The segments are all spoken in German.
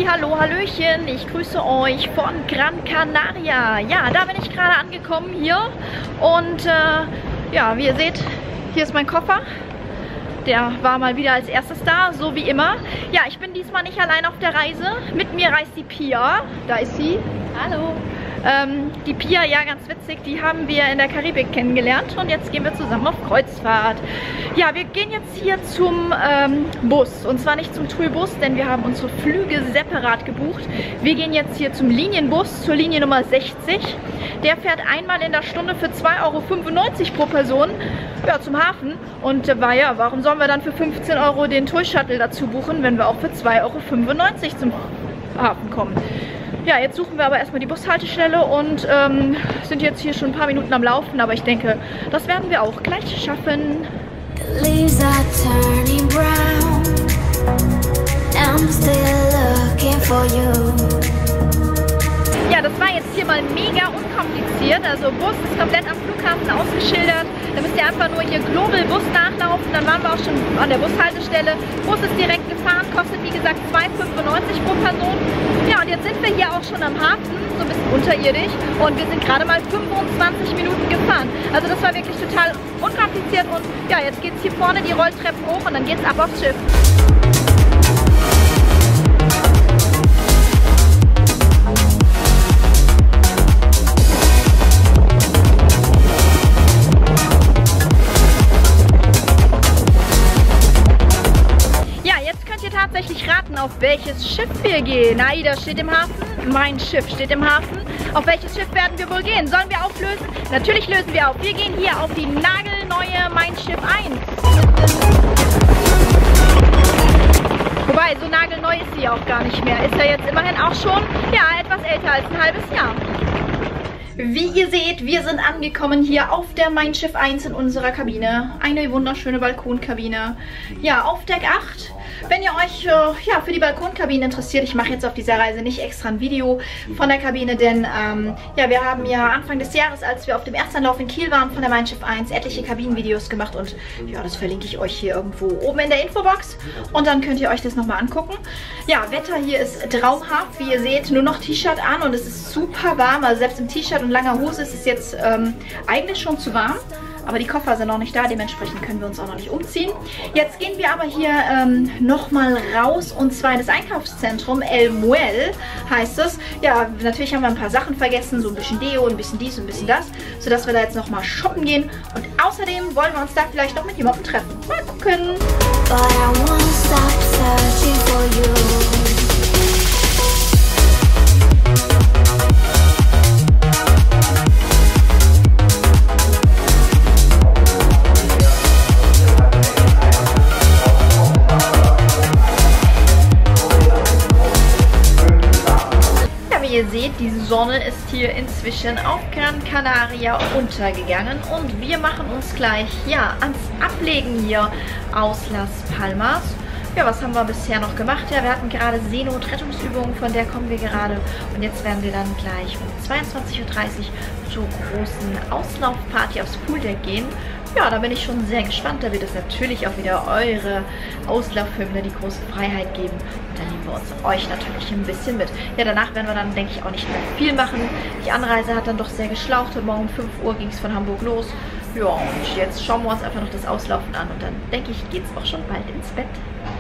Hallo, hallöchen, ich grüße euch von Gran Canaria. Ja, da bin ich gerade angekommen hier und ja, wie ihr seht, hier ist mein Koffer. Der war mal wieder als erstes da, so wie immer. Ja, ich bin diesmal nicht allein auf der Reise. Mit mir reist die Pia. Da ist sie. Hallo. Die Pia, ja, ganz witzig, die haben wir in der Karibik kennengelernt und jetzt gehen wir zusammen auf Kreuzfahrt. Ja, wir gehen jetzt hier zum Bus und zwar nicht zum TUI-Bus, denn wir haben unsere Flüge separat gebucht. Wir gehen jetzt hier zum Linienbus, zur Linie Nummer 60. Der fährt einmal in der Stunde für 2,95 € pro Person, ja, zum Hafen. Und ja, warum sollen wir dann für 15 € den TUI-Shuttle dazu buchen, wenn wir auch für 2,95 € zum Hafen kommen? Ja, jetzt suchen wir aber erstmal die Bushaltestelle und sind jetzt hier schon ein paar Minuten am Laufen, aber ich denke, das werden wir auch gleich schaffen. Ja, das war jetzt hier mal mega unkompliziert. Also Bus ist komplett am Flughafen ausgeschildert. Da müsst ihr einfach nur hier Global Bus nachlaufen. Dann waren wir auch schon an der Bushaltestelle. Bus ist direkt gefahren, kostet wie gesagt 2,95 € pro Person. Ja, und jetzt sind wir hier auch schon am Hafen, so ein bisschen unterirdisch. Und wir sind gerade mal 25 Minuten gefahren. Also das war wirklich total unkompliziert. Und ja, jetzt geht es hier vorne die Rolltreppen hoch und dann geht es ab aufs Schiff. Tatsächlich raten, auf welches Schiff wir gehen. AIDA steht im Hafen, mein Schiff steht im Hafen. Auf welches Schiff werden wir wohl gehen? Sollen wir auflösen? Natürlich lösen wir auf. Wir gehen hier auf die nagelneue Mein Schiff 1. Wobei, so nagelneu ist sie auch gar nicht mehr. Ist ja jetzt immerhin auch schon, ja, etwas älter als ein halbes Jahr. Wie ihr seht, wir sind angekommen hier auf der Mein Schiff 1 in unserer Kabine. Eine wunderschöne Balkonkabine. Ja, auf Deck 8. Wenn ihr euch ja, für die Balkonkabine interessiert, ich mache jetzt auf dieser Reise nicht extra ein Video von der Kabine, denn ja, wir haben ja Anfang des Jahres, als wir auf dem Erstanlauf in Kiel waren von der Mein Schiff 1, etliche Kabinenvideos gemacht und ja, das verlinke ich euch hier irgendwo oben in der Infobox und dann könnt ihr euch das nochmal angucken. Ja, Wetter hier ist traumhaft, wie ihr seht, nur noch T-Shirt an und es ist super warm, also selbst im T-Shirt und langer Hose ist es jetzt eigentlich schon zu warm. Aber die Koffer sind noch nicht da, dementsprechend können wir uns auch noch nicht umziehen. Jetzt gehen wir aber hier nochmal raus und zwar in das Einkaufszentrum El Muelle heißt es. Ja, natürlich haben wir ein paar Sachen vergessen, so ein bisschen Deo, ein bisschen dies und ein bisschen das, sodass wir da jetzt nochmal shoppen gehen. Und außerdem wollen wir uns da vielleicht noch mit jemandem treffen. Mal gucken. Ihr seht, die Sonne ist hier inzwischen auf Gran Canaria untergegangen und wir machen uns gleich ja ans Ablegen hier aus Las Palmas. Ja, was haben wir bisher noch gemacht? Ja, wir hatten gerade Seenotrettungsübungen, von der kommen wir gerade und jetzt werden wir dann gleich um 22:30 Uhr zur großen Auslaufparty aufs Pooldeck gehen. Ja, da bin ich schon sehr gespannt. Da wird es natürlich auch wieder eure Auslaufhymne, die große Freiheit geben. Und dann nehmen wir uns euch natürlich ein bisschen mit. Ja, danach werden wir dann, denke ich, auch nicht mehr viel machen. Die Anreise hat dann doch sehr geschlaucht. Heute Morgen um 5 Uhr ging es von Hamburg los. Ja, und jetzt schauen wir uns einfach noch das Auslaufen an. Und dann, denke ich, geht es auch schon bald ins Bett.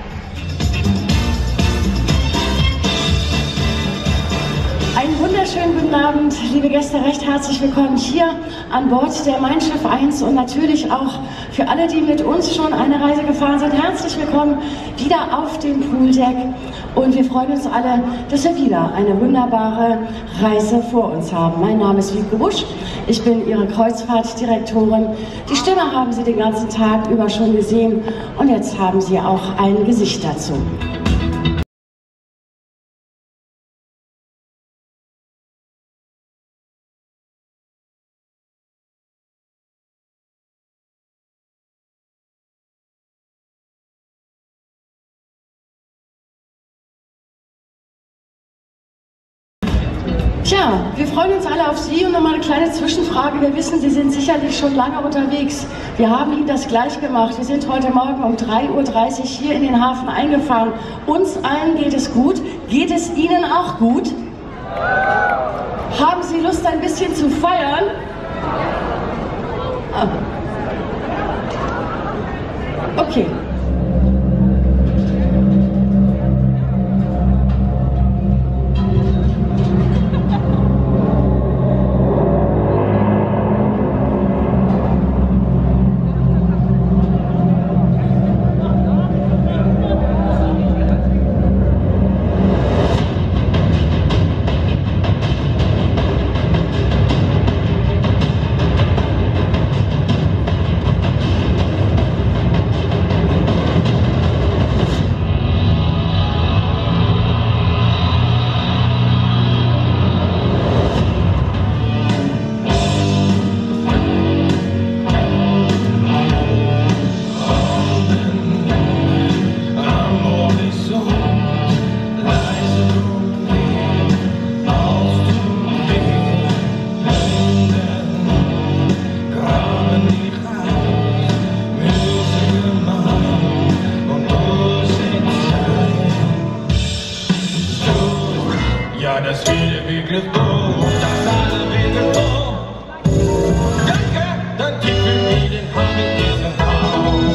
Einen wunderschönen guten Abend, liebe Gäste, recht herzlich willkommen hier an Bord der Mein Schiff 1 und natürlich auch für alle, die mit uns schon eine Reise gefahren sind, herzlich willkommen wieder auf dem Pooldeck und wir freuen uns alle, dass wir wieder eine wunderbare Reise vor uns haben. Mein Name ist Wiebke Busch, ich bin Ihre Kreuzfahrtdirektorin. Die Stimme haben Sie den ganzen Tag über schon gesehen und jetzt haben Sie auch ein Gesicht dazu. Tja, wir freuen uns alle auf Sie und nochmal eine kleine Zwischenfrage. Wir wissen, Sie sind sicherlich schon lange unterwegs. Wir haben Ihnen das gleich gemacht. Wir sind heute Morgen um 3:30 Uhr hier in den Hafen eingefahren. Uns allen geht es gut. Geht es Ihnen auch gut? Haben Sie Lust, ein bisschen zu feiern? Ah. Okay. Das viele Wege hoch, das alle Wege hoch. Danke, dann gib mir den Haar mit diesem Haus.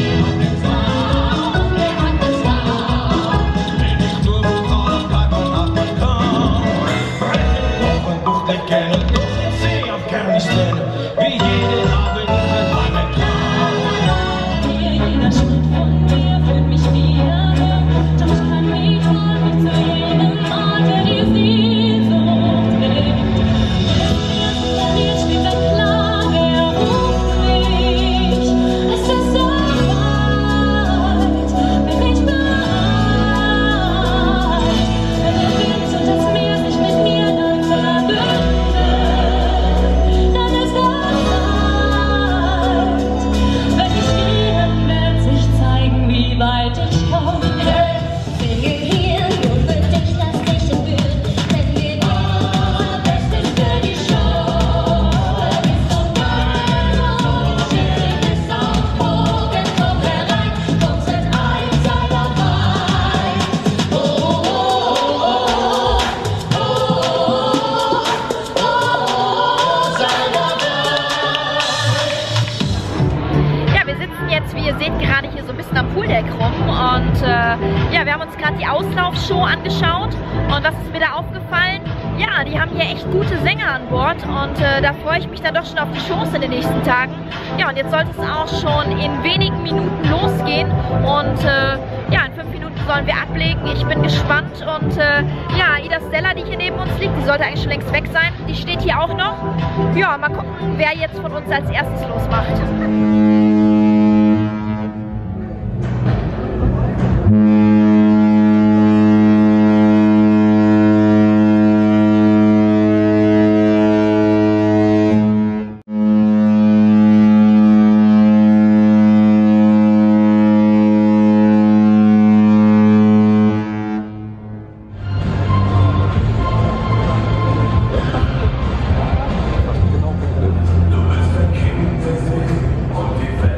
Wenn ich nur betraue, bleib und hab mich kaum. Brechen hoch und Bucht erkennen, doch ich seh auf Kernisten, wie jeden Abend mit meinem Traum. Jeder Schritt von mir führt mich wieder her, doch ich kann nicht mal mich zu jedem Mal verlieren. Am Pooldeck rum und ja, wir haben uns gerade die Auslaufshow angeschaut und was ist mir da aufgefallen? Ja, die haben hier echt gute Sänger an Bord und da freue ich mich dann doch schon auf die Shows in den nächsten Tagen. Ja, und jetzt sollte es auch schon in wenigen Minuten losgehen und ja, in 5 Minuten sollen wir ablegen. Ich bin gespannt und ja, Ida Stella, die hier neben uns liegt, die sollte eigentlich schon längst weg sein. Die steht hier auch noch. Ja, mal gucken, wer jetzt von uns als erstes losmacht. Du bist ein Kind und die Welt.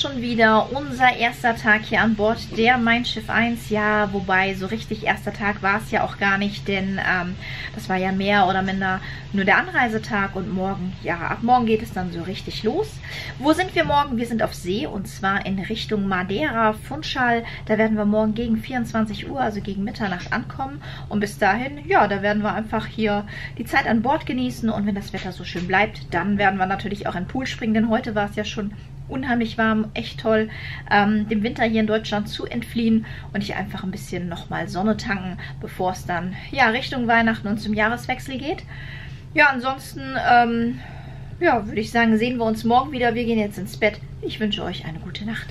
schon wieder unser erster Tag hier an Bord der Mein Schiff 1. Ja, wobei so richtig erster Tag war es ja auch gar nicht, denn das war ja mehr oder minder nur der Anreisetag und morgen, ja, ab morgen geht es dann so richtig los. Wo sind wir morgen? Wir sind auf See und zwar in Richtung Madeira, Funchal. Da werden wir morgen gegen 24 Uhr, also gegen Mitternacht ankommen und bis dahin, ja, da werden wir einfach hier die Zeit an Bord genießen und wenn das Wetter so schön bleibt, dann werden wir natürlich auch in den Pool springen, denn heute war es ja schon unheimlich warm, echt toll, dem Winter hier in Deutschland zu entfliehen und hier einfach ein bisschen nochmal Sonne tanken, bevor es dann, ja, Richtung Weihnachten und zum Jahreswechsel geht. Ja, ansonsten, ja, würde ich sagen, sehen wir uns morgen wieder. Wir gehen jetzt ins Bett. Ich wünsche euch eine gute Nacht.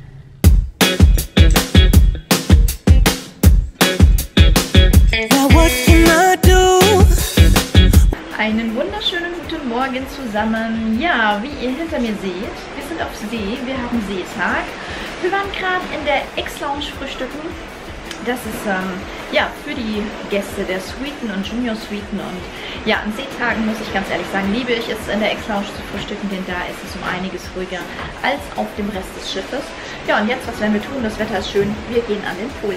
Einen wunderschönen guten Morgen zusammen. Ja, wie ihr hinter mir seht, wir sind auf See, wir haben Seetag. Wir waren gerade in der X-Lounge frühstücken. Das ist ja für die Gäste der Suiten und Junior Suiten und ja, an Seetagen muss ich ganz ehrlich sagen, liebe ich es in der X-Lounge zu frühstücken, denn da ist es um einiges ruhiger als auf dem Rest des Schiffes. Ja, und jetzt, was werden wir tun? Das Wetter ist schön, wir gehen an den Pool.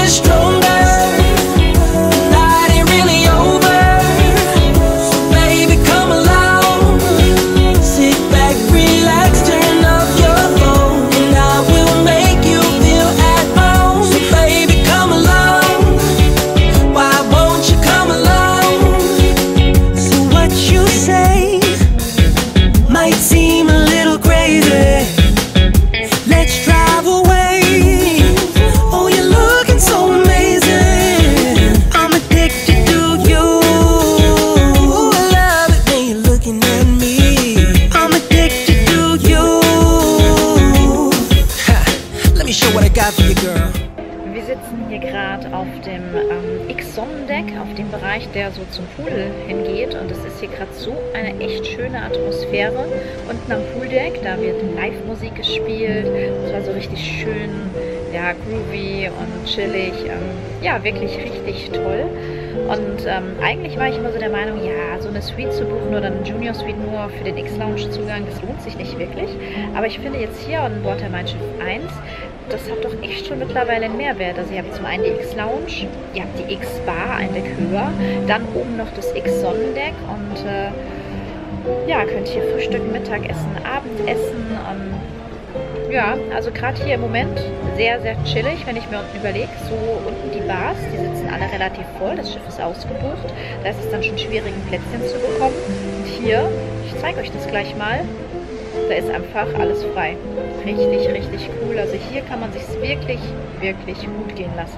Wir sitzen hier gerade auf dem X-Sonnendeck, auf dem Bereich, der so zum Pool hingeht und es ist hier gerade so eine echt schöne Atmosphäre. Unten am Pooldeck, da wird Live-Musik gespielt, es war so richtig schön, ja, groovy und chillig, ja, wirklich richtig toll. Und eigentlich war ich immer so der Meinung, ja, so eine Suite zu buchen oder eine Junior Suite nur für den X-Lounge-Zugang, das lohnt sich nicht wirklich. Aber ich finde jetzt hier an Bord der Mein Schiff 1, das hat doch echt schon mittlerweile einen Mehrwert. Also ihr habt zum einen die X-Lounge, ihr habt die X-Bar, ein Deck höher, dann oben noch das X-Sonnendeck und ja, könnt hier frühstücken, Mittagessen, Abendessen. Ja, also gerade hier im Moment sehr, sehr chillig, wenn ich mir unten überlege. So unten die Bars, die sitzen alle relativ voll, das Schiff ist ausgebucht. Da ist es dann schon schwierig, ein Plätzchen zu bekommen. Und hier, ich zeige euch das gleich mal, da ist einfach alles frei. Richtig, richtig cool. Also hier kann man sich wirklich, wirklich gut gehen lassen.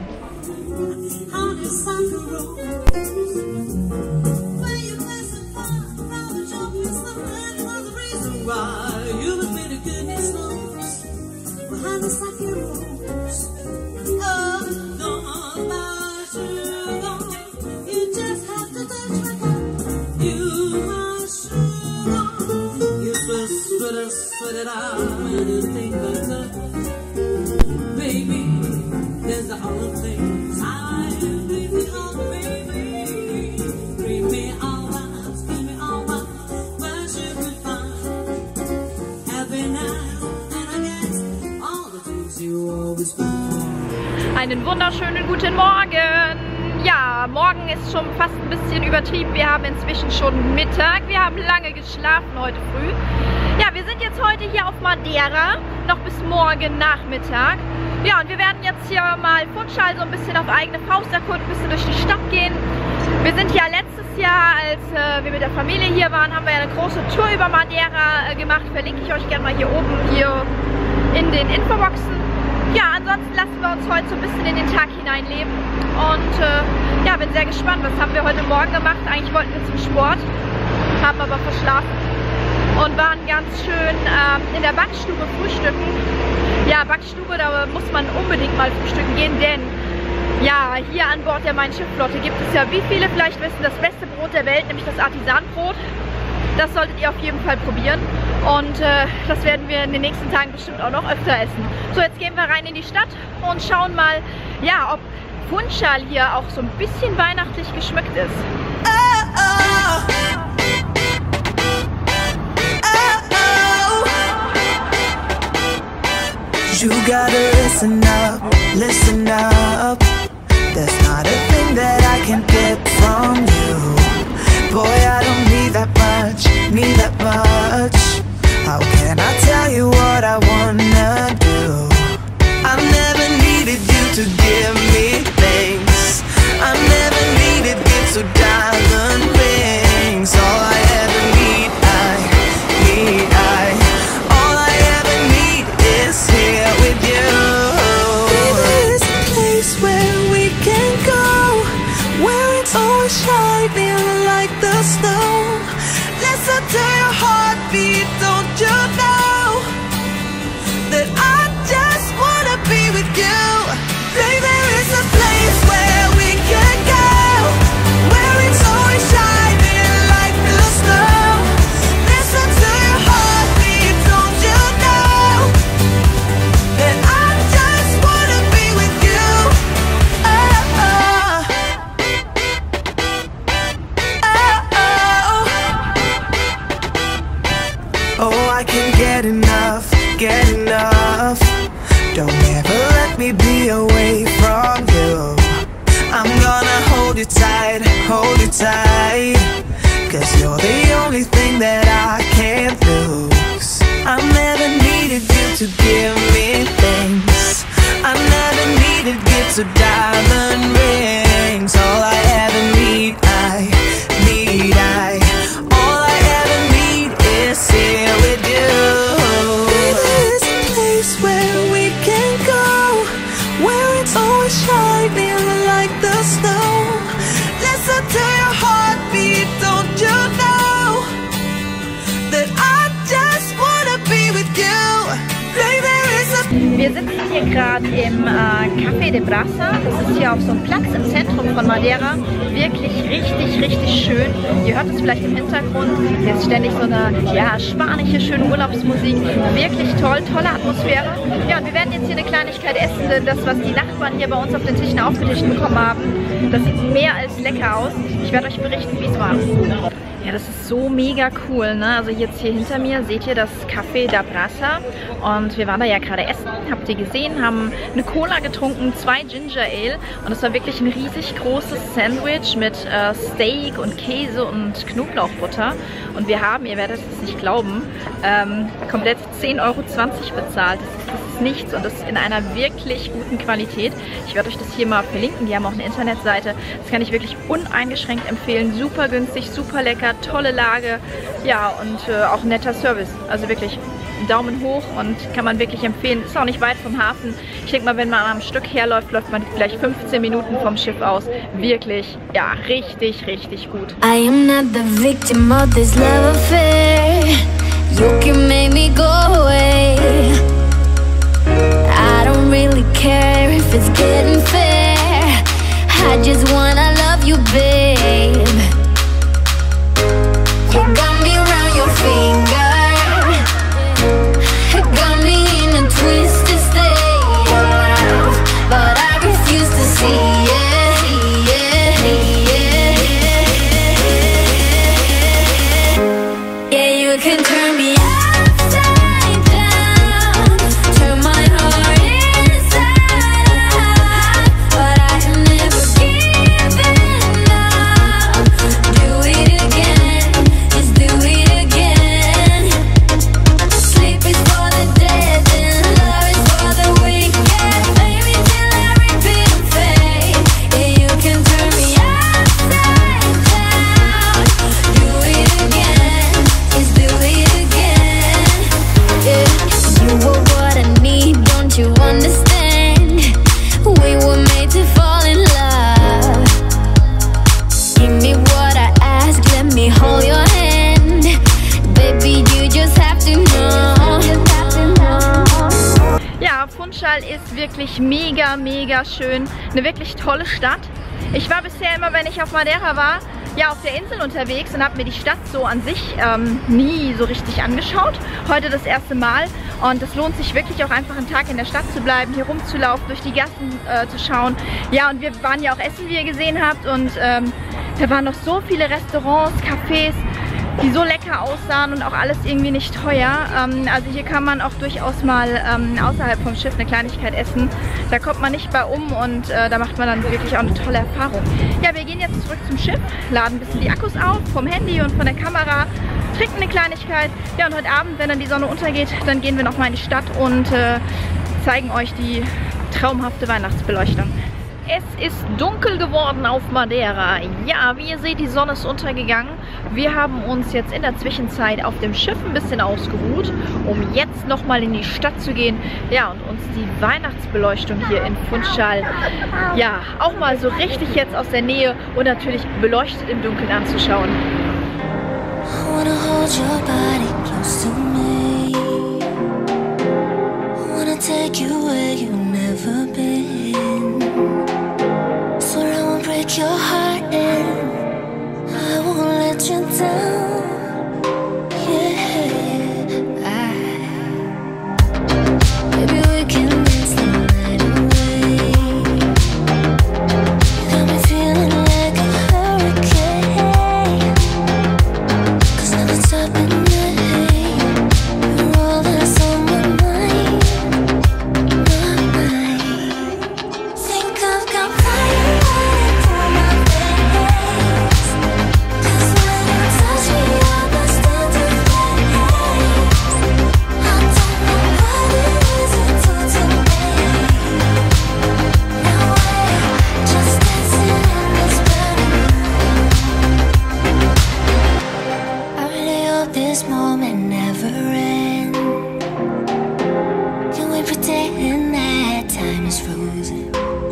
Einen wunderschönen guten Morgen! Ja, morgen ist schon fast ein bisschen übertrieben. Wir haben inzwischen schon Mittag. Wir haben lange geschlafen heute früh. Ja, wir sind jetzt heute hier auf Madeira, noch bis morgen Nachmittag. Ja, und wir werden jetzt hier mal Funchal so ein bisschen auf eigene Faust erkunden, ein bisschen durch die Stadt gehen. Wir sind ja letztes Jahr, als wir mit der Familie hier waren, haben wir ja eine große Tour über Madeira gemacht. Verlinke ich euch gerne mal hier oben hier in den Infoboxen. Ja, ansonsten lassen wir uns heute so ein bisschen in den Tag hineinleben und ja, bin sehr gespannt, was haben wir heute Morgen gemacht. Eigentlich wollten wir zum Sport, haben aber verschlafen und waren ganz schön in der Backstube frühstücken. Ja, Backstube, da muss man unbedingt mal frühstücken gehen, denn ja, hier an Bord der Mein Schiff-Flotte gibt es ja, wie viele vielleicht wissen, das beste Brot der Welt, nämlich das Artisanbrot. Das solltet ihr auf jeden Fall probieren und das werden wir in den nächsten Tagen bestimmt auch noch öfter essen. So, jetzt gehen wir rein in die Stadt und schauen mal, ja, ob Funchal hier auch so ein bisschen weihnachtlich geschmückt ist. You gotta listen up, listen up. There's not a thing that I can get from you. Boy, I don't need that much, need that much. How can I tell you what I wanna do? I never needed you to give me things. I never needed gifts or diamond rings. All I ever need, all I ever need is here with you. There's a place where we can go, where it's always shining like the snow. Listen to your heartbeat, don't you know that I just wanna be with you? Baby, there is a place where we can go, where it's always shining like the snow. Listen to your heartbeat, don't you know that I just wanna be with you? Oh, oh. Oh, oh, I can't get enough, get enough. Don't ever let me be away from you. I'm gonna hold you tight, hold you tight. 'Cause you're the only thing that I can't lose. I never needed you to give me things. I never needed gifts or diamond rings. All I ever need, all I ever need is here with you. There's a place where we can go, where it's always shining like the snow. Listen to your heartbeat, don't you know that I just wanna be with you? Baby, there is a Wir sitzen hier gerade im Café de Brasa. Das ist hier auf so einem Platz im Zentrum von Madeira. Wirklich richtig, richtig schön. Ihr hört es vielleicht im Hintergrund. Hier ist ständig so eine spanische, schöne Urlaubsmusik. Wirklich toll, tolle Atmosphäre. Ja, und wir werden jetzt hier eine Kleinigkeit essen, denn das, was die Nachbarn hier bei uns auf den Tischen aufgetischt bekommen haben, das sieht mehr als lecker aus. Ich werde euch berichten, wie es war. Ja, das ist so mega cool, ne? Also jetzt hier hinter mir seht ihr das Café da Brasa und wir waren da ja gerade essen, habt ihr gesehen, haben eine Cola getrunken, 2 Ginger Ale und es war wirklich ein riesig großes Sandwich mit Steak und Käse und Knoblauchbutter und wir haben, ihr werdet es nicht glauben, komplett 10,20 € bezahlt. Das ist nichts und das in einer wirklich guten Qualität. Ich werde euch das hier mal verlinken, die haben auch eine Internetseite. Das kann ich wirklich uneingeschränkt empfehlen. Super günstig, super lecker, tolle Lage. Ja, und auch ein netter Service. Also wirklich Daumen hoch und kann man wirklich empfehlen. Ist auch nicht weit vom Hafen. Ich denke mal, wenn man am Stück herläuft, läuft man vielleicht 15 Minuten vom Schiff aus. Wirklich, ja, richtig, richtig gut. I am not the victim of this love affair. You can make me go away. I don't really care if it's getting fair. I just wanna love you, babe. You got me around your finger. Got me in a twisted state of love, but I refuse to see it. Yeah, you can turn me upside down, turn my heart inside out, but I have never given up. Do it again, just do it again. Sleep is for the dead and love is for the wicked. Baby, till I repeat and fade. Yeah, you can turn me upside down. Do it again, just do it again. Yeah, you were what I need, don't you understand? We were made to fall in love. Give me what I ask, let me hold your hand. Baby, you just have to know. Ja, Funchal ist wirklich mega, mega schön. Eine wirklich tolle Stadt. Ich war bisher immer, wenn ich auf Madeira war, ja, auf der Insel unterwegs und habe mir die Stadt so an sich nie so richtig angeschaut. Heute das erste Mal und es lohnt sich wirklich auch einfach einen Tag in der Stadt zu bleiben, hier rumzulaufen, durch die Gassen zu schauen. Ja, und wir waren ja auch essen, wie ihr gesehen habt, und da waren noch so viele Restaurants, Cafés. die so lecker aussahen und auch alles irgendwie nicht teuer. Also hier kann man auch durchaus mal außerhalb vom Schiff eine Kleinigkeit essen. Da kommt man nicht bei und da macht man dann wirklich auch eine tolle Erfahrung. Ja, wir gehen jetzt zurück zum Schiff, laden ein bisschen die Akkus auf vom Handy und von der Kamera, trinken eine Kleinigkeit. Ja, und heute Abend, wenn dann die Sonne untergeht, dann gehen wir nochmal in die Stadt und zeigen euch die traumhafte Weihnachtsbeleuchtung. Es ist dunkel geworden auf Madeira. Ja, wie ihr seht, die Sonne ist untergegangen. Wir haben uns jetzt in der Zwischenzeit auf dem Schiff ein bisschen ausgeruht, um jetzt nochmal in die Stadt zu gehen. Ja, und uns die Weihnachtsbeleuchtung hier in Funchal, ja, auch mal so richtig jetzt aus der Nähe und natürlich beleuchtet im Dunkeln anzuschauen. I wanna hold your body close to me. I wanna take you where you've never been. Swear I won't break your heart and I won't let you down. Yeah, maybe we can dance the night away. You got me feeling like a hurricane. 'Cause now it's up in the rain. You're all that's on my mind, my mind. Think I've got fire running through my veins. 'Cause when you touch me, I burst into flames. I don't know what it is you do to me. Now we're just dancing in this burning room. I really hope this moment never ends. Can we pretend that time is frozen?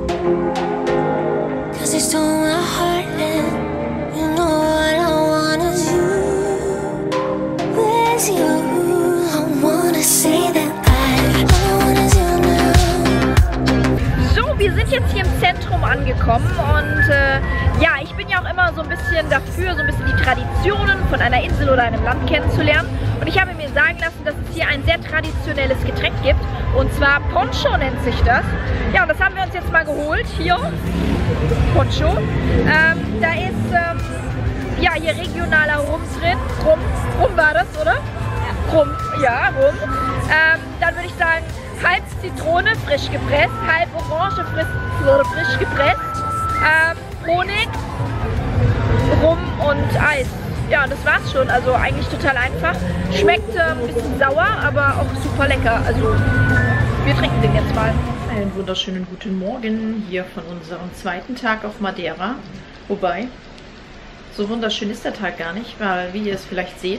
'Cause you stole my heart and you know what I want is you. Where's you? I wanna say that all I want is you now. So, wir sind jetzt hier im Zentrum angekommen und ja, ich bin ja auch immer so ein bisschen dafür, so ein bisschen die Traditionen von einer Insel oder einem Land kennenzulernen. Und ich habe mir sagen lassen, dass es hier ein sehr traditionelles Getränk gibt. Und zwar Poncho nennt sich das. Ja, und das haben wir uns jetzt mal geholt. Hier, Poncho. Da ist ja hier regionaler Rum drin. Rum war das, oder? Ja. Rum, ja, Rum. Dann würde ich sagen, halb Zitrone, frisch gepresst, halb Orange, frisch gepresst, Honig, Rum und Eis. Ja, und das war's schon. Also eigentlich total einfach. Schmeckt ein bisschen sauer, aber auch super lecker. Also wir trinken den jetzt mal. Einen wunderschönen guten Morgen hier von unserem zweiten Tag auf Madeira. Wobei, so wunderschön ist der Tag gar nicht, weil, wie ihr es vielleicht seht,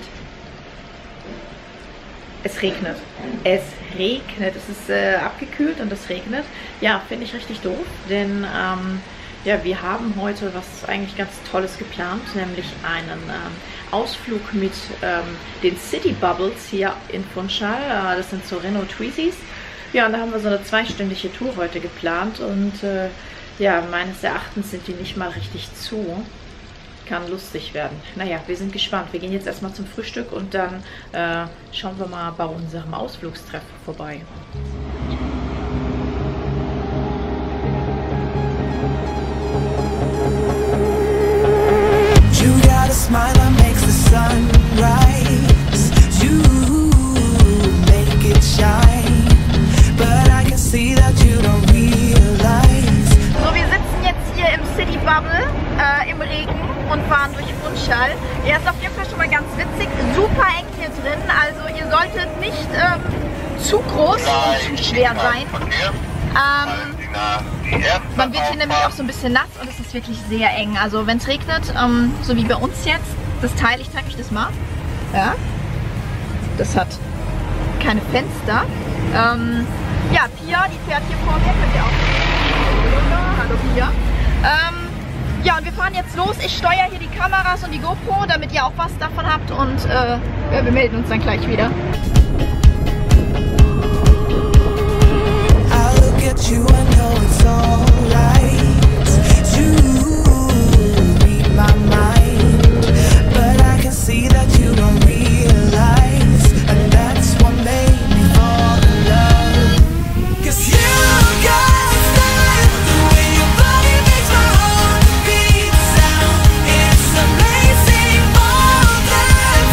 es regnet. Es regnet. Es ist abgekühlt und es regnet. Ja, finde ich richtig doof, denn ja, wir haben heute was eigentlich ganz Tolles geplant, nämlich einen Ausflug mit den City Bubbles hier in Funchal. Das sind so Renault Twizzys. Ja, und da haben wir so eine zweistündige Tour heute geplant und ja, meines Erachtens sind die nicht mal richtig zu. Kann lustig werden. Naja, wir sind gespannt. Wir gehen jetzt erstmal zum Frühstück und dann schauen wir mal bei unserem Ausflugstreff vorbei. You got a smile that makes the sun rise. You make it shine, but I can see that you don't realize. So, wir sitzen jetzt hier im City Bubble im Regen und fahren durch Funchal. Er ist auf jeden Fall schon mal ganz witzig. Super eng hier drin, also ihr solltet nicht zu groß und zu schwer sein. Man wird hier nämlich auch so ein bisschen nass und es ist wirklich sehr eng. Also wenn es regnet, so wie bei uns jetzt, das Teil, ich zeige euch das mal. Ja, das hat keine Fenster. Ja, Pia, die fährt hier vor mir, könnt ihr auch sehen. Hallo Pia. Ja, und wir fahren jetzt los. Ich steuere hier die Kameras und die GoPro, damit ihr auch was davon habt und ja, wir melden uns dann gleich wieder. At you, I know it's alright to read my mind, but I can see that you don't realize, and that's what made me fall in love. 'Cause you got style, the way your body makes my heart beat sound. It's amazing all that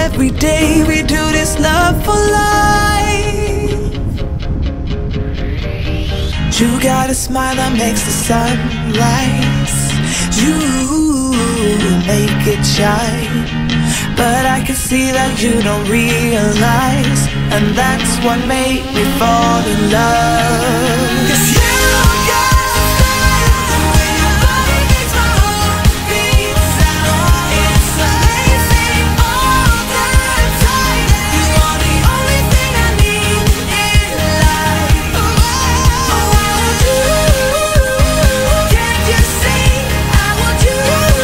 every day we do this love for life. You got a smile that makes the sun rise. You make it shine, but I can see that you don't realize, and that's what made me fall in love. 'Cause you got style, the way your body makes my heart beat sound. It's amazing all the time. You are the only thing I need in life. Oh, I want you. Can't you see? I want you.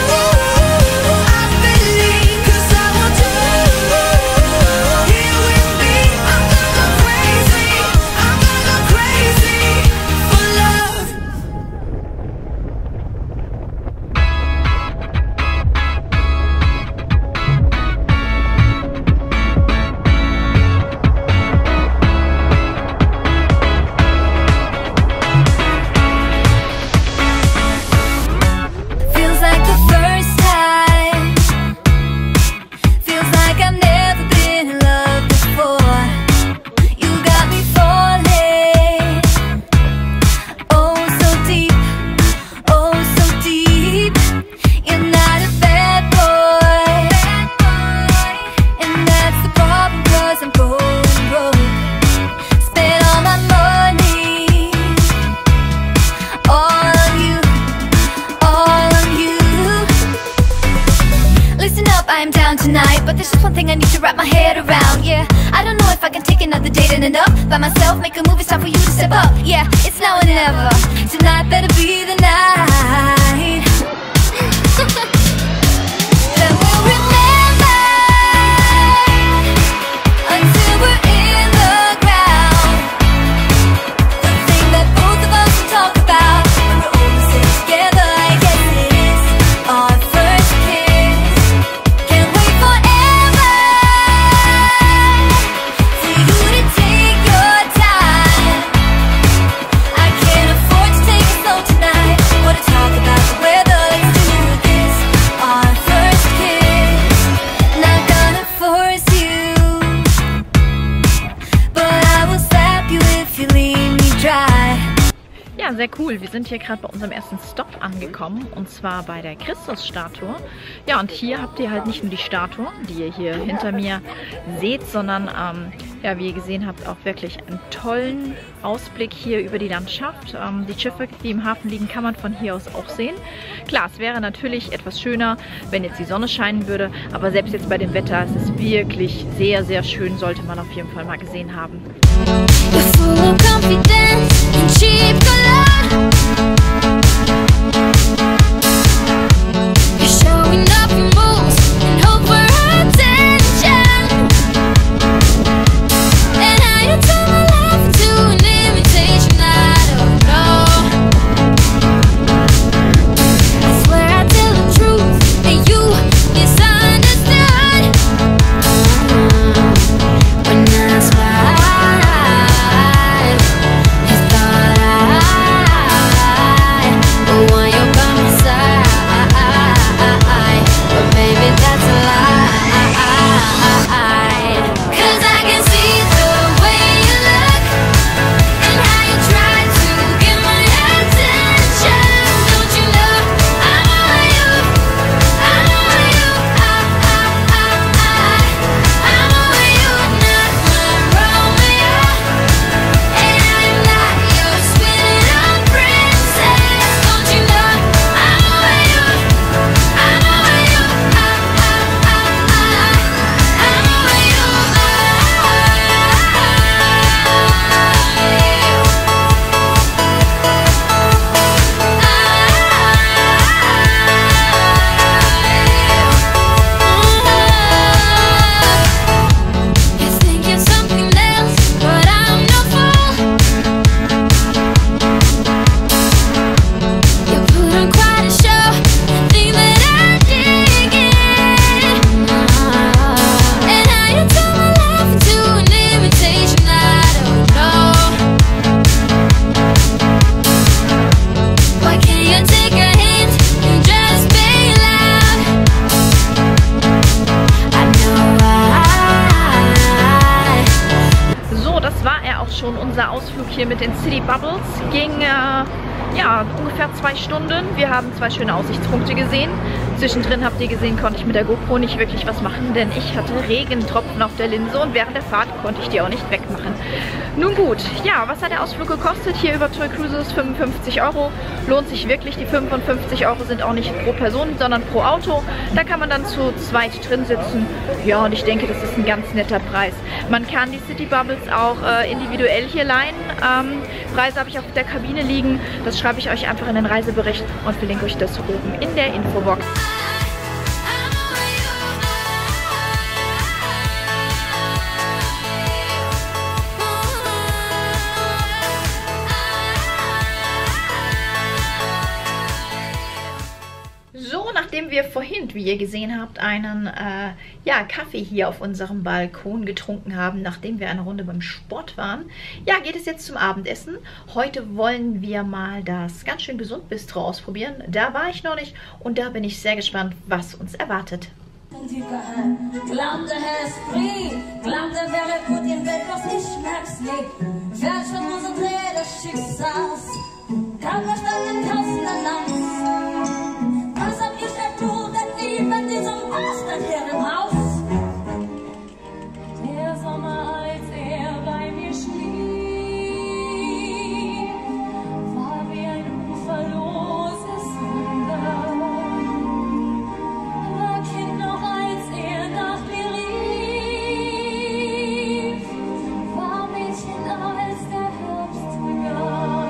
I believe, 'cause I want you here with me. I'm gonna go crazy. I'm gonna go crazy for love. Feels like the first time. Feels like I've never been in love before. You got me falling. Oh, so deep. Oh, so deep. You're not a bad boy. And that's the problem, 'cause I'm going broke. Spent all my money. All on you. All on you. Listen up, I am down tonight, but there's just one thing I need to wrap my head around. Yeah, I don't know if I can take another date and end up by myself. Make a move, it's time for you to step up. Yeah, it's now or never. Tonight better be the night. That we'll remember until we're in the ground. The thing that both of us talk about when we're older, sit together. I guess it is our first kiss. Can't wait forever for you to take your time. I can't afford to take it slow tonight. Wanna talk about the weather? Let's do this. Our first kiss. Not gonna force you, but I will slap you if you leave me dry. Ja, sehr cool. Wir sind hier gerade bei unserem ersten Stop angekommen, und zwar bei der Christusstatue. Ja, und hier habt ihr halt nicht nur die Statue, die ihr hier hinter mir seht, sondern ja, wie ihr gesehen habt, auch wirklich einen tollen Ausblick hier über die Landschaft. Die Schiffe, die im Hafen liegen, kann man von hier aus auch sehen. Klar, es wäre natürlich etwas schöner, wenn jetzt die Sonne scheinen würde, aber selbst jetzt bei dem Wetter ist es wirklich sehr, sehr schön, sollte man auf jeden Fall mal gesehen haben. You're full of confidence and cheap color. You're showing up your moves and hope for attention. And how you turn my life into an imitation, I don't know. I swear I tell the truth and you misunderstood when I smile. hier mit den City Bubbles. Ging ja, ungefähr 2 Stunden. Wir haben 2 schöne Aussichtspunkte gesehen. Zwischendrin habt ihr gesehen, konnte ich mit der GoPro nicht wirklich was machen, denn ich hatte Regentropfen auf der Linse und während der Fahrt konnte ich die auch nicht wegmachen. Nun gut, ja, was hat der Ausflug gekostet? Hier über Toy Cruises 55 €. Lohnt sich wirklich. Die 55 € sind auch nicht pro Person, sondern pro Auto. Da kann man dann zu zweit drin sitzen. Ja, und ich denke, das ist ein ganz netter Preis. Man kann die City Bubbles auch individuell hier leihen. Preise habe ich auf der Kabine liegen. Das schreibe ich euch einfach in den Reisebericht und verlinke euch das oben in der Infobox. Nachdem wir vorhin, wie ihr gesehen habt, einen ja, Kaffee hier auf unserem Balkon getrunken haben, nachdem wir eine Runde beim Sport waren, ja, geht es jetzt zum Abendessen. Heute wollen wir mal das ganz schön gesund Bistro ausprobieren. Da war ich noch nicht und da bin ich sehr gespannt, was uns erwartet. Glaubte Herr Esprit, glaubte wäre gut im Bett, doch ich merk's nicht. Fährt schon unsere Dreh des Schicksals, kam verstanden tausender Langs. Was hab ich ertun, denn nie mit diesem Bastard hier im Haus? Der Sommer, als er bei mir schlief, war wie ein uferloses Wunder. War Kind noch, als er nach mir rief, war Mädchen, als der Herbst begann.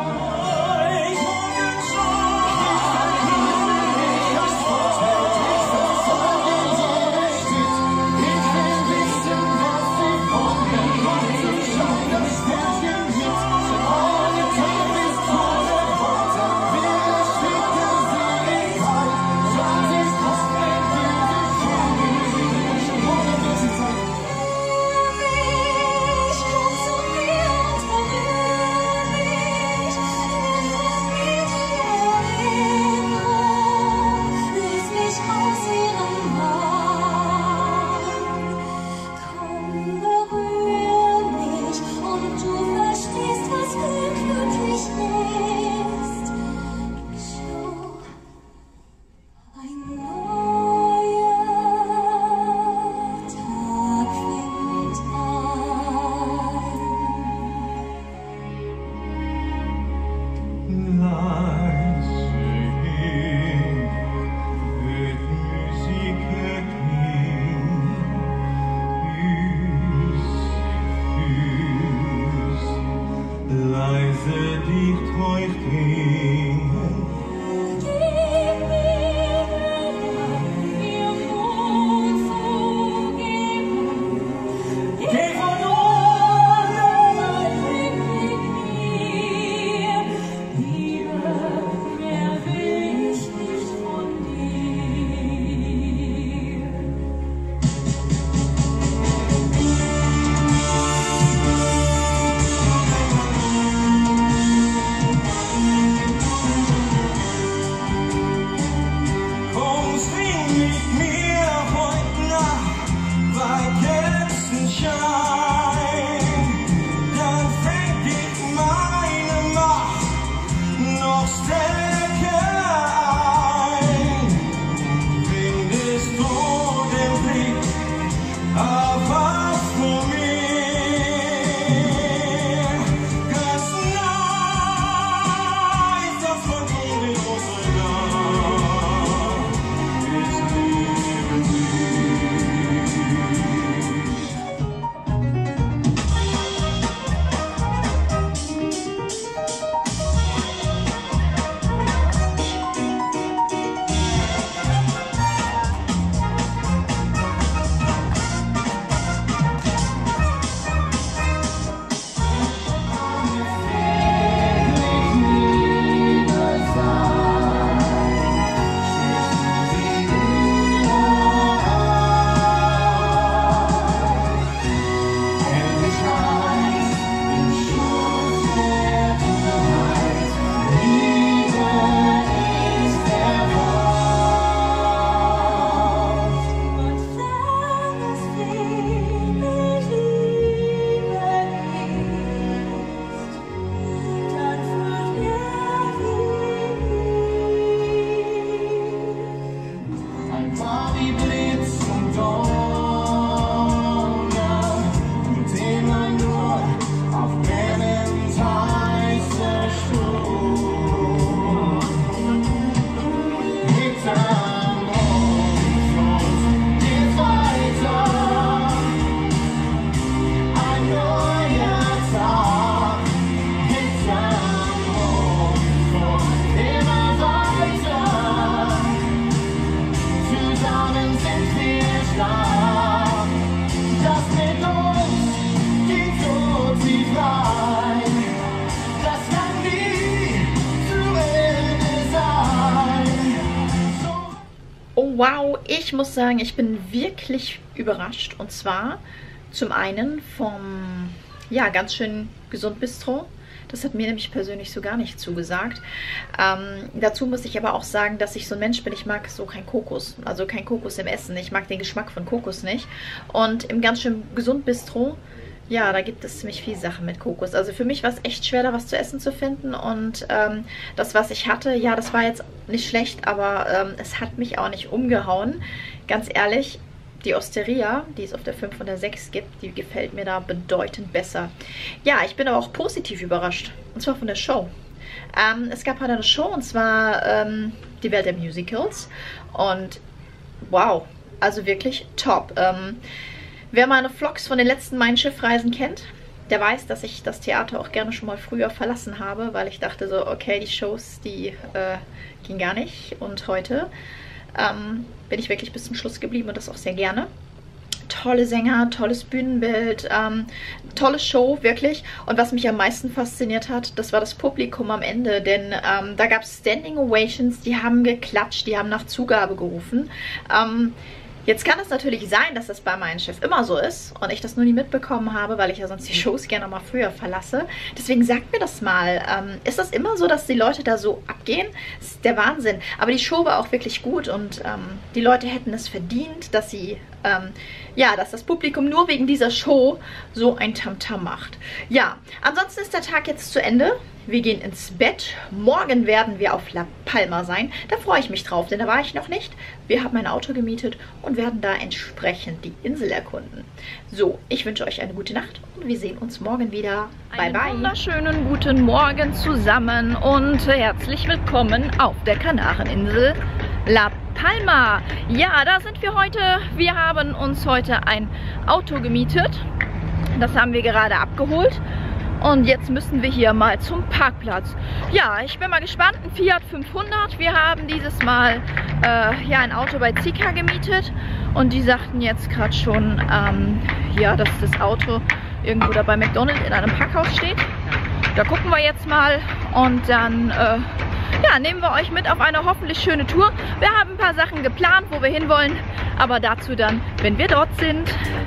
ich muss sagen, ich bin wirklich überrascht. Und zwar zum einen vom, ja, ganz schön gesund Bistro. Das hat mir nämlich persönlich so gar nicht zugesagt. Dazu muss ich aber auch sagen, dass ich so ein Mensch bin, ich mag so kein Kokos. Also kein Kokos im Essen. Ich mag den Geschmack von Kokos nicht. Und im ganz schön gesund Bistro, ja, da gibt es ziemlich viel Sachen mit Kokos. Also für mich war es echt schwer, da was zu essen zu finden. Und das, was ich hatte, ja, das war jetzt nicht schlecht, aber es hat mich auch nicht umgehauen. Ganz ehrlich, die Osteria, die es auf der 5 und der 6 gibt, die gefällt mir da bedeutend besser. Ja, ich bin aber auch positiv überrascht. Und zwar von der Show. Es gab heute eine Show, und zwar die Welt der Musicals. Und wow, also wirklich top. Wer meine Vlogs von den letzten Mein Schiff-Reisen kennt, der weiß, dass ich das Theater auch gerne schon mal früher verlassen habe, weil ich dachte so, okay, die Shows, die gingen gar nicht. Und heute bin ich wirklich bis zum Schluss geblieben und das auch sehr gerne. Tolle Sänger, tolles Bühnenbild, tolle Show, wirklich. Und was mich am meisten fasziniert hat, das war das Publikum am Ende, denn da gab es Standing Ovations, die haben geklatscht, die haben nach Zugabe gerufen. Jetzt kann es natürlich sein, dass das bei Mein Schiff immer so ist und ich das nur nie mitbekommen habe, weil ich ja sonst die Shows gerne mal früher verlasse. Deswegen sagt mir das mal. Ist das immer so, dass die Leute da so abgehen? Das ist der Wahnsinn. Aber die Show war auch wirklich gut und die Leute hätten es verdient, dass sie, ja, dass das Publikum nur wegen dieser Show so ein Tamtam macht. Ja, ansonsten ist der Tag jetzt zu Ende. Wir gehen ins Bett. Morgen werden wir auf La Palma sein. Da freue ich mich drauf, denn da war ich noch nicht. Wir haben ein Auto gemietet und werden da entsprechend die Insel erkunden. So, ich wünsche euch eine gute Nacht und wir sehen uns morgen wieder. Bye, bye. Einen wunderschönen guten Morgen zusammen und herzlich willkommen auf der Kanareninsel La Palma. Ja, da sind wir heute. Wir haben uns heute ein Auto gemietet. Das haben wir gerade abgeholt. Und jetzt müssen wir hier mal zum Parkplatz. Ja, ich bin mal gespannt. Ein Fiat 500. Wir haben dieses Mal ja, ein Auto bei Zika gemietet. Und die sagten jetzt gerade schon, ja, dass das Auto irgendwo da bei McDonald's in einem Parkhaus steht. Da gucken wir jetzt mal. Und dann ja, nehmen wir euch mit auf eine hoffentlich schöne Tour. Wir haben ein paar Sachen geplant, wo wir hinwollen. Aber dazu dann, wenn wir dort sind.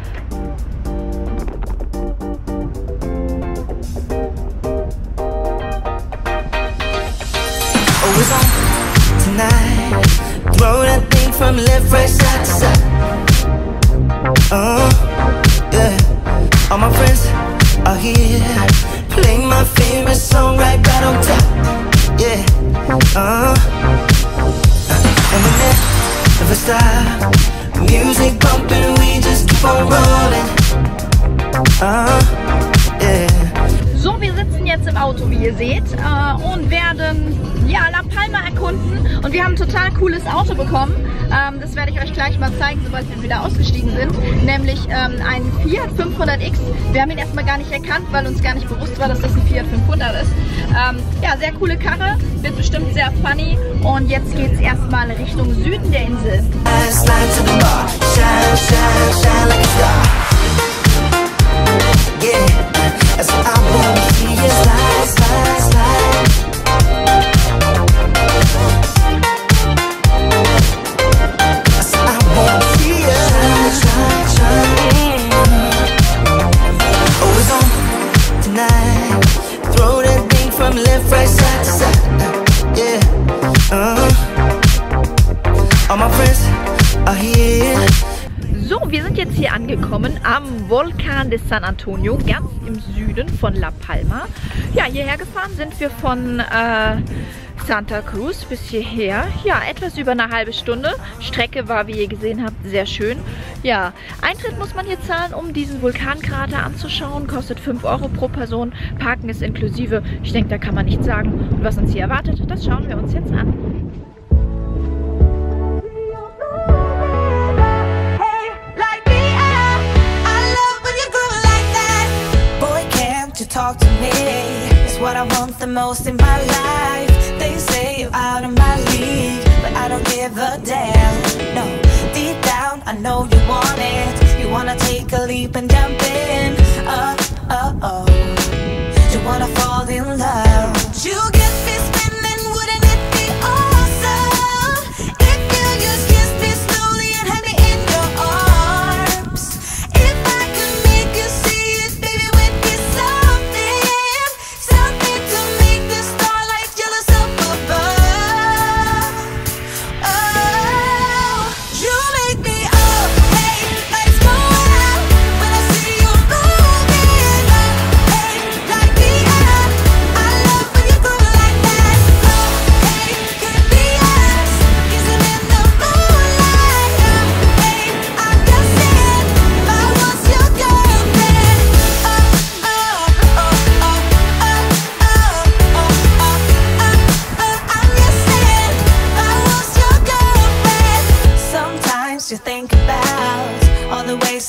Always on tonight. Throw that thing from left, right, side to side. Yeah. All my friends are here. Playing my favorite song right on top. Yeah. And we never stop. Music bumping, we just keep on rolling. Yeah. So, wir sitzen jetzt im Auto, wie ihr seht, und werden, ja, La Palma erkunden. Und wir haben ein total cooles Auto bekommen. Das werde ich euch gleich mal zeigen, sobald wir wieder ausgestiegen sind. Nämlich ein Fiat 500X. Wir haben ihn erstmal gar nicht erkannt, weil uns gar nicht bewusst war, dass das ein Fiat 500 ist. Ja, sehr coole Karre, wird bestimmt sehr funny. Und jetzt geht es erstmal Richtung Süden der Insel. That's what I wanna see you slide, slide, slide. That's what I wanna see you slide, slide, slide. Oh, it's on tonight. Throw that thing from left, right, side to side. Yeah. All my friends are here. So, wir sind jetzt hier angekommen am Volcán de San Antonio, ganz im Süden von La Palma. Ja, hierher gefahren sind wir von Santa Cruz bis hierher. Ja, etwas über eine halbe Stunde. Strecke war, wie ihr gesehen habt, sehr schön. Ja, Eintritt muss man hier zahlen, um diesen Vulkankrater anzuschauen. Kostet 5 € pro Person. Parken ist inklusive. Ich denke, da kann man nichts sagen. Und was uns hier erwartet, das schauen wir uns jetzt an. Talk to me, it's what I want the most in my life. They say you're out of my league, but I don't give a damn. No, deep down I know you want it. You wanna take a leap and jump in. Oh, you wanna fall in love. You get me spinning, wouldn't it be awesome if you just kiss me slowly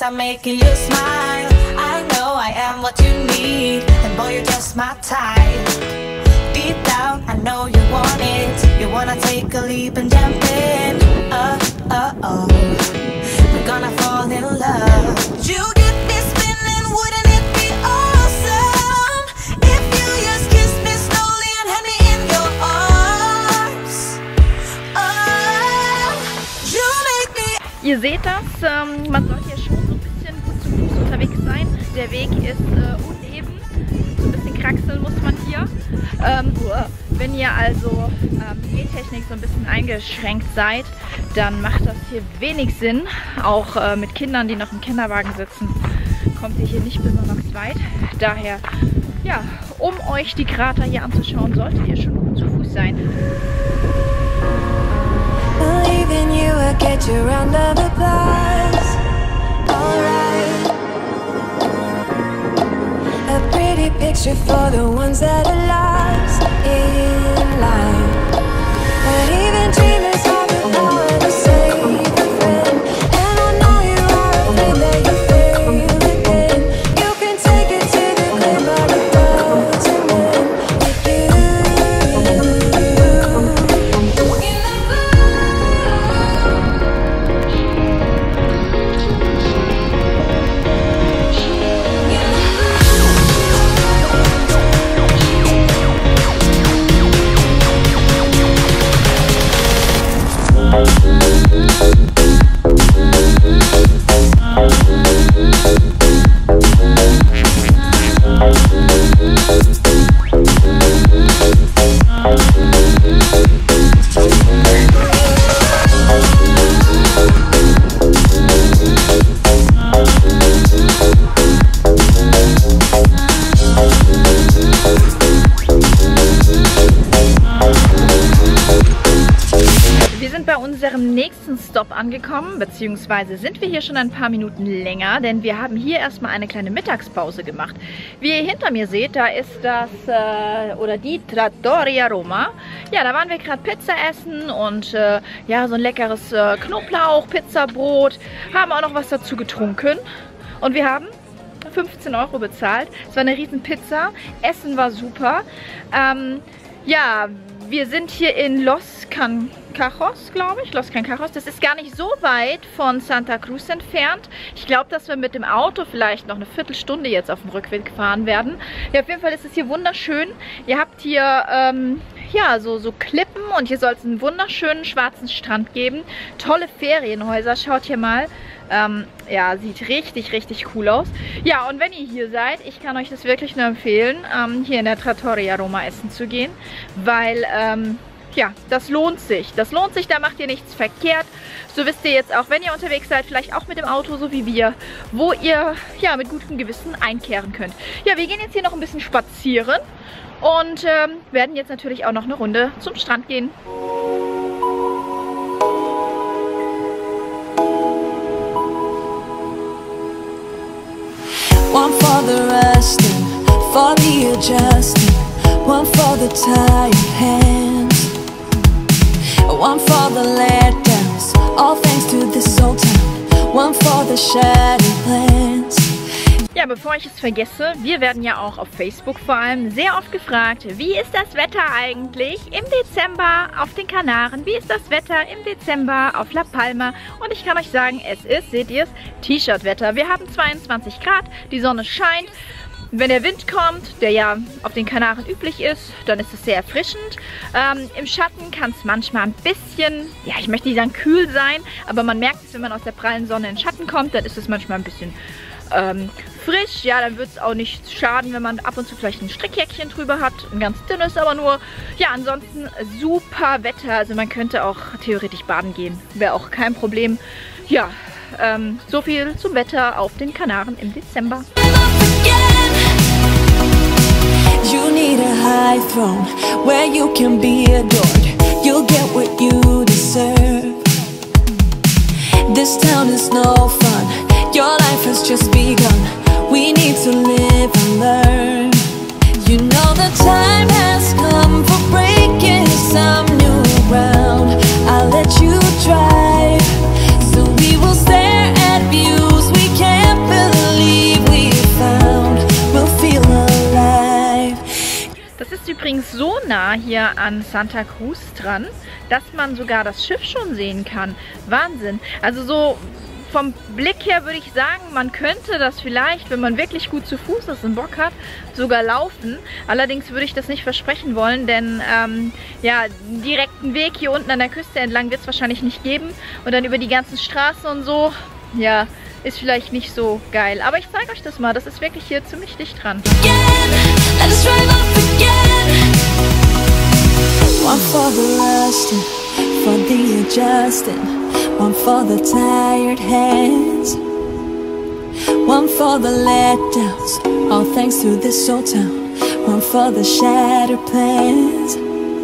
I'm making you smile. I know I am what you need, and boy, you're just my type. Deep down, I know you want it. You wanna take a leap and jump in. Oh, we're gonna fall in love. You get this feeling, wouldn't it be awesome if you just kiss me slowly and had me in your arms? Oh, you make me. Ihr seht das, man soll hier schon so ein bisschen gut zu Fuß unterwegs sein. Der Weg ist uneben, so ein bisschen kraxeln muss man hier. Wenn ihr also Gehtechnik so ein bisschen eingeschränkt seid, dann macht das hier wenig Sinn. Auch mit Kindern, die noch im Kinderwagen sitzen, kommt ihr hier nicht besonders weit. Daher, ja, um euch die Krater hier anzuschauen, solltet ihr schon gut zu Fuß sein. Believe in you, I'll get you round of applause. Alright. A pretty picture for the ones that are lost in life. But even dreamers have the power to save a friend. And I know you are a friend that you feel within. You can take it to the grave, but it doesn't end with you. Nächsten Stop angekommen, beziehungsweise sind wir hier schon ein paar Minuten länger, denn wir haben hier erstmal eine kleine Mittagspause gemacht. Wie ihr hinter mir seht, da ist das, oder die Trattoria Roma. Ja, da waren wir gerade Pizza essen und ja, so ein leckeres Knoblauch, Pizzabrot, haben auch noch was dazu getrunken und wir haben 15 € bezahlt. Es war eine riesen Pizza, Essen war super. Ja, wir sind hier in Los Cancajos, glaube ich. Los Cancajos. Das ist gar nicht so weit von Santa Cruz entfernt. Ich glaube, dass wir mit dem Auto vielleicht noch eine Viertelstunde jetzt auf dem Rückweg fahren werden. Ja, auf jeden Fall ist es hier wunderschön. Ihr habt hier ja, so Klippen und hier soll es einen wunderschönen schwarzen Strand geben. Tolle Ferienhäuser. Schaut hier mal. Ja, sieht richtig, richtig cool aus. Ja, und wenn ihr hier seid, ich kann euch das wirklich nur empfehlen, hier in der Trattoria Roma essen zu gehen, weil, ja, das lohnt sich. Das lohnt sich, da macht ihr nichts verkehrt. So wisst ihr jetzt auch, wenn ihr unterwegs seid, vielleicht auch mit dem Auto, so wie wir, wo ihr, ja, mit gutem Gewissen einkehren könnt. Ja, wir gehen jetzt hier noch ein bisschen spazieren und werden jetzt natürlich auch noch eine Runde zum Strand gehen. One for the resting, for the adjusting, one for the tired hands, one for the letdowns, all thanks to this old town, one for the shattered plans. Ja, bevor ich es vergesse, wir werden ja auch auf Facebook vor allem sehr oft gefragt, wie ist das Wetter eigentlich im Dezember auf den Kanaren? Wie ist das Wetter im Dezember auf La Palma? Und ich kann euch sagen, es ist, seht ihr es, T-Shirt-Wetter. Wir haben 22 Grad, die Sonne scheint. Wenn der Wind kommt, der ja auf den Kanaren üblich ist, dann ist es sehr erfrischend. Im Schatten kann es manchmal ein bisschen, ja, ich möchte nicht sagen kühl sein, aber man merkt es, wenn man aus der prallen Sonne in den Schatten kommt, dann ist es manchmal ein bisschen frisch. Ja, dann wird es auch nicht schaden, wenn man ab und zu vielleicht ein Strickjäckchen drüber hat. Ein ganz dünnes, aber nur. Ja, ansonsten super Wetter. Also man könnte auch theoretisch baden gehen. Wäre auch kein Problem. Ja, so viel zum Wetter auf den Kanaren im Dezember. You need a high throne where you can be adored. You'll get what you deserve. This town is no fun. Your life has just begun. We need to live and learn. You know the time has come for breaking some new ground. I'll let you drive, so we will stare at views we can't ist übrigens so nah hier an Santa Cruz dran, dass man sogar das Schiff schon sehen kann. Wahnsinn. Also so vom Blick her würde ich sagen, man könnte das vielleicht, wenn man wirklich gut zu Fuß ist und Bock hat, sogar laufen. Allerdings würde ich das nicht versprechen wollen, denn ja, direkten Weg hier unten an der Küste entlang wird es wahrscheinlich nicht geben. Und dann über die ganzen Straßen und so, ja, ist vielleicht nicht so geil. Aber ich zeige euch das mal, das ist wirklich hier ziemlich dicht dran. One for the lusting, for the adjusting, one for the tired hands, one for the letdowns, all thanks to this old town, one for the shattered plans.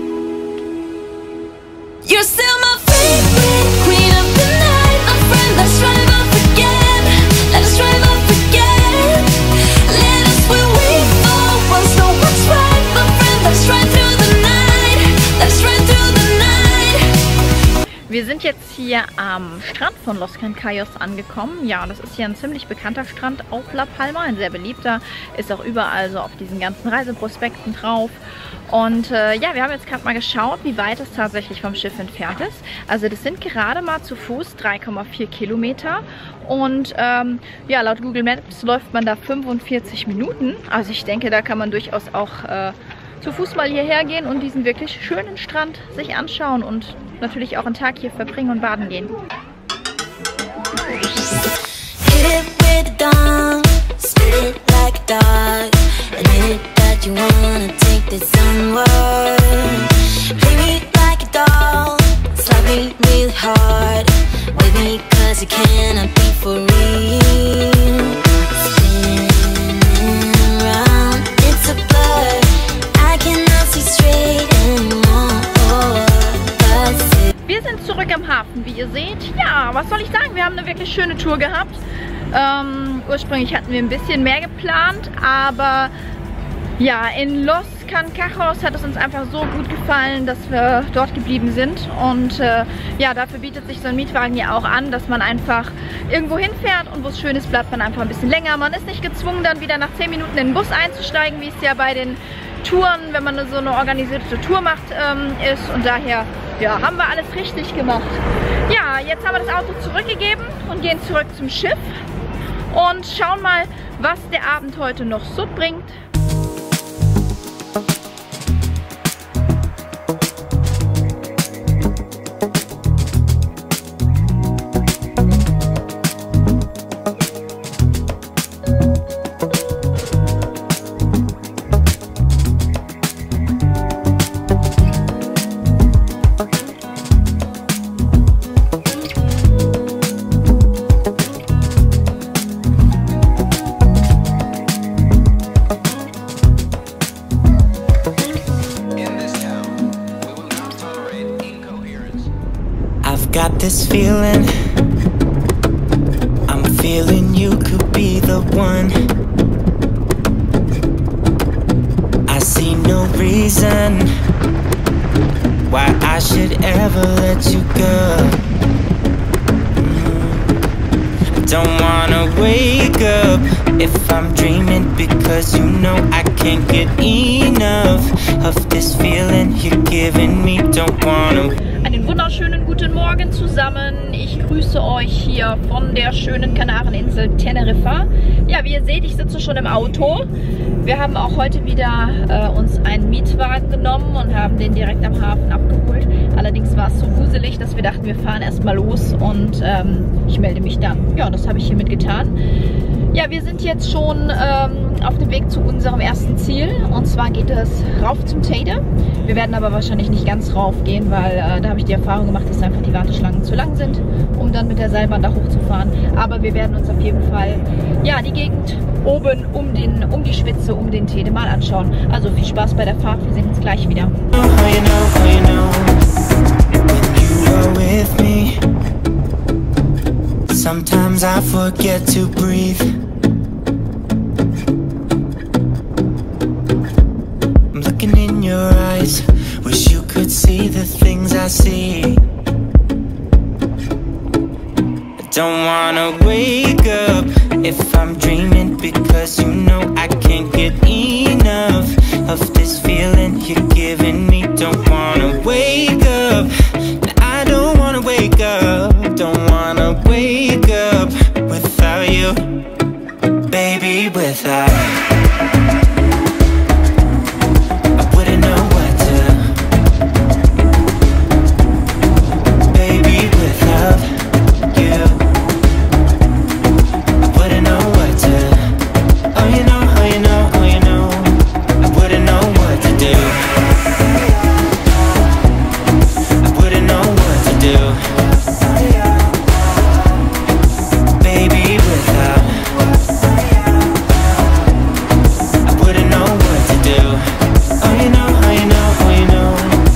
You're still my favorite queen of the night, my friend. Let's drive off again, let us drive off again. Let us where we fall, once know what's right, my friend. Let's drive through the night, let's drive through the night. Wir sind jetzt hier am Strand von Los Cancayos angekommen. Ja, das ist hier ein ziemlich bekannter Strand auf La Palma, ein sehr beliebter. Ist auch überall so auf diesen ganzen Reiseprospekten drauf. Und ja, wir haben jetzt gerade mal geschaut, wie weit es tatsächlich vom Schiff entfernt ist. Also das sind gerade mal zu Fuß 3,4 Kilometer. Und ja, laut Google Maps läuft man da 45 Minuten. Also ich denke, da kann man durchaus auch zu Fuß mal hierher gehen und diesen wirklich schönen Strand sich anschauen und natürlich auch einen Tag hier verbringen und baden gehen. Hit it with the dawn, spit it like a dog. Admit it that you wanna take this onward. Play me like a doll, slap me really hard. With me cause you cannot be for real. Spinning around, it's a blur. I cannot see straight anymore. Wir sind zurück am Hafen, wie ihr seht. Ja, was soll ich sagen? Wir haben eine wirklich schöne Tour gehabt. Ursprünglich hatten wir ein bisschen mehr geplant, aber ja, in Los Cancayos hat es uns einfach so gut gefallen, dass wir dort geblieben sind. Und ja, dafür bietet sich so ein Mietwagen ja auch an, dass man einfach irgendwo hinfährt und wo es schön ist, bleibt man einfach ein bisschen länger. Man ist nicht gezwungen, dann wieder nach 10 Minuten in den Bus einzusteigen, wie es ja bei den Touren, wenn man so eine organisierte Tour macht, ist. Und daher, ja, haben wir alles richtig gemacht. Ja, jetzt haben wir das Auto zurückgegeben und gehen zurück zum Schiff und schauen mal, was der Abend heute noch so bringt. Got this feeling, I'm feeling you could be the one. I see no reason why I should ever let you go. Don't wanna wake up if I'm dreaming, because you know I can't get enough of this feeling you're giving me. Don't wanna. Einen wunderschönen guten Morgen zusammen. Ich grüße euch hier von der schönen Kanareninsel Teneriffa. Ja, wie ihr seht, ich sitze schon im Auto. Wir haben auch heute wieder uns einen Mietwagen genommen und haben den direkt am Hafen abgeholt. Allerdings war es so wuselig, dass wir dachten, wir fahren erstmal los und ich melde mich dann. Ja, das habe ich hiermit getan. Ja, wir sind jetzt schon auf dem Weg zu unserem ersten Ziel, und zwar geht es rauf zum Teide. Wir werden aber wahrscheinlich nicht ganz rauf gehen, weil da habe ich die Erfahrung gemacht, dass einfach die Warteschlangen zu lang sind, um dann mit der Seilbahn da hochzufahren. Aber wir werden uns auf jeden Fall ja, die Gegend oben um die Spitze, um den Teide mal anschauen. Also viel Spaß bei der Fahrt, wir sehen uns gleich wieder. Sometimes I forget to breathe. I'm looking in your eyes, wish you could see the things I see. I don't wanna wake up if I'm dreaming, because you know I can't get enough of this feeling you're giving me. Don't wanna wake up, I don't wanna wake up. Don't wanna wake up without you, baby, without. I wouldn't know what to, baby, without you. I wouldn't know what to, oh you know, oh you know, oh you know. I wouldn't know what to do. I wouldn't know what to do, baby, without. I wouldn't know what to do. Oh you know, oh you know, oh you know.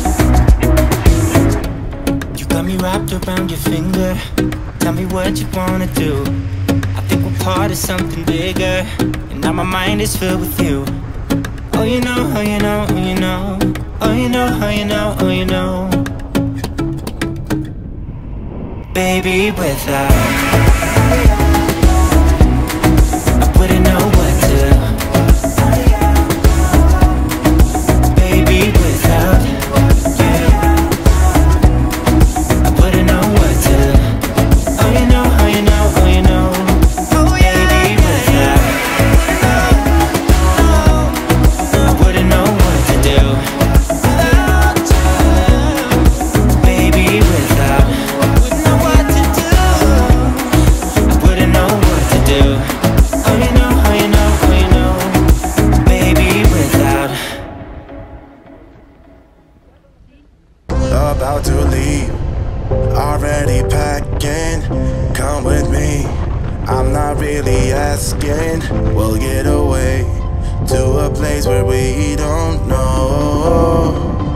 You got me wrapped around your finger. Tell me what you wanna do. I think we're part of something bigger, and now my mind is filled with you. Oh you know, oh you know, oh you know. Oh you know, oh you know, oh you know. Baby, without. I wouldn't know what to, baby, without you. I wouldn't know what to, oh you know, oh you know, oh you know. Baby, without. I wouldn't know what to do, baby, without. I wouldn't know what to do. I wouldn't know what to do. Oh you know, oh you know, oh you know. Baby, without. About to leave, already packing. Come with me, I'm not really asking. We'll get away to a place where we don't know.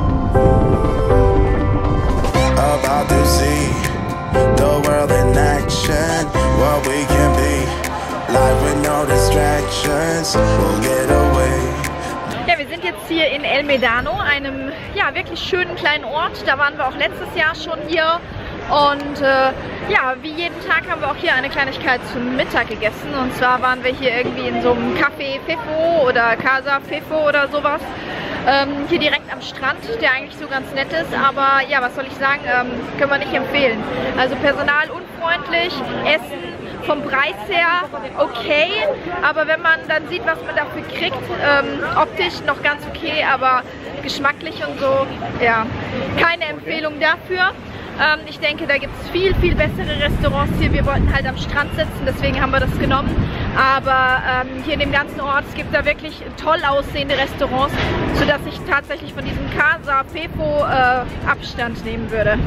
About to see the world in action, what we can be. Life with no distractions, we'll get away. Ja, wir sind jetzt hier in El Médano, einem ja, wirklich schönen kleinen Ort. Da waren wir auch letztes Jahr schon hier. Und ja, wie jeden Tag haben wir auch hier eine Kleinigkeit zum Mittag gegessen. Und zwar waren wir hier irgendwie in so einem Café Fefo oder Casa Fefo oder sowas. Hier direkt am Strand, der eigentlich so ganz nett ist. Aber ja, was soll ich sagen, können wir nicht empfehlen. Also personalunfreundlich, Essen vom Preis her okay, aber wenn man dann sieht, was man dafür kriegt, optisch noch ganz okay, aber geschmacklich und so, ja, keine Empfehlung dafür. Ich denke, da gibt es viel, viel bessere Restaurants hier. Wir wollten halt am Strand sitzen, deswegen haben wir das genommen. Aber hier in dem ganzen Ort, es gibt da wirklich toll aussehende Restaurants, sodass ich tatsächlich von diesem Casa Fefo Abstand nehmen würde.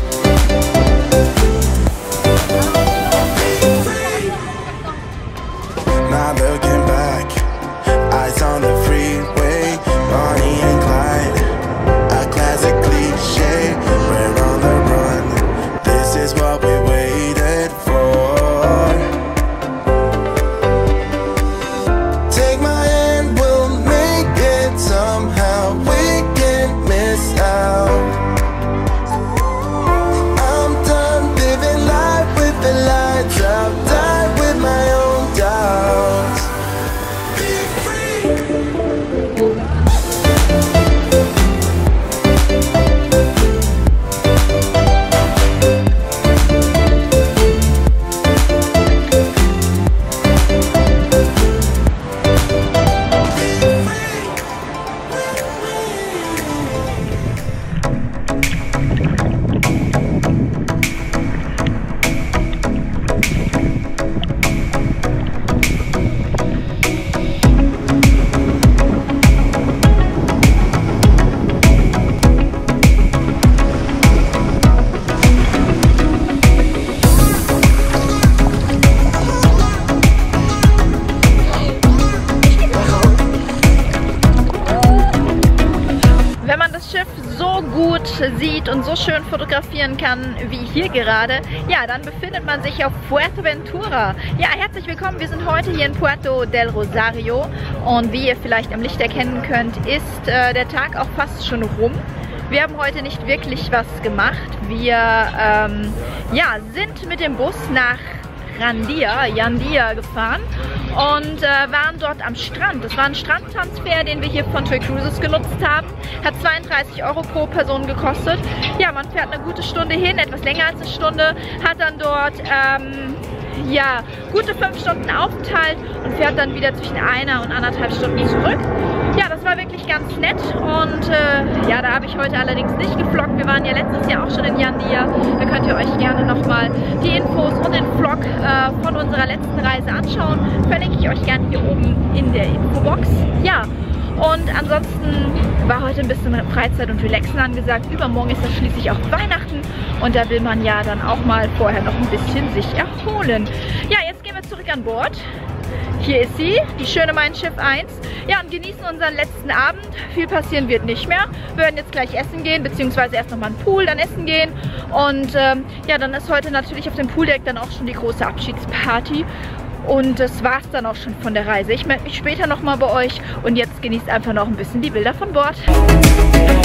Not looking back, eyes on the freeway, Bonnie and Clyde, a classic cliche, we're on the run, this is what we waited for. Take my hand, we'll make it somehow, we can't miss out. I'm done living life with the lights out, died with my own doubts. Be free. sieht und so schön fotografieren kann wie hier gerade, ja, dann befindet man sich auf Fuerteventura. Ja, herzlich willkommen. Wir sind heute hier in Puerto del Rosario und wie ihr vielleicht am Licht erkennen könnt, ist der Tag auch fast schon rum. Wir haben heute nicht wirklich was gemacht. Wir ja, sind mit dem Bus nach Jandia gefahren und waren dort am Strand. Das war ein Strandtransfer, den wir hier von TUI Cruises genutzt haben. Hat 32 € pro Person gekostet. Ja, man fährt eine gute Stunde hin, etwas länger als eine Stunde, hat dann dort ja, gute 5 Stunden Aufenthalt und fährt dann wieder zwischen 1 und 1,5 Stunden zurück. Ja, das war wirklich ganz nett und ja, da habe ich heute allerdings nicht gevloggt. Wir waren ja letztes Jahr auch schon in Jandia. Da könnt ihr euch gerne nochmal die Infos und den Vlog von unserer letzten Reise anschauen. Verlinke ich euch gerne hier oben in der Infobox. Ja, und ansonsten war heute ein bisschen Freizeit und Relaxen angesagt. Übermorgen ist das schließlich auch Weihnachten und da will man ja dann auch mal vorher noch ein bisschen sich erholen. Ja, jetzt gehen wir zurück an Bord. Hier ist sie, die schöne Mein Schiff 1. Ja, und genießen unseren letzten Abend. Viel passieren wird nicht mehr. Wir werden jetzt gleich essen gehen, beziehungsweise erst nochmal in den Pool, dann essen gehen. Und ja, dann ist heute natürlich auf dem Pooldeck dann auch schon die große Abschiedsparty. Und das war's dann auch schon von der Reise. Ich melde mich später nochmal bei euch und jetzt genießt einfach noch ein bisschen die Bilder von Bord.